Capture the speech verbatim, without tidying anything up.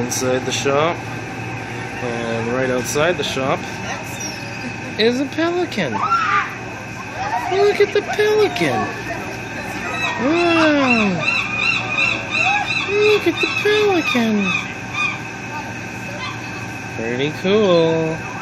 inside the shop. And right outside the shop is a pelican. Look at the pelican. Wow. Look at the pelican. Pretty cool.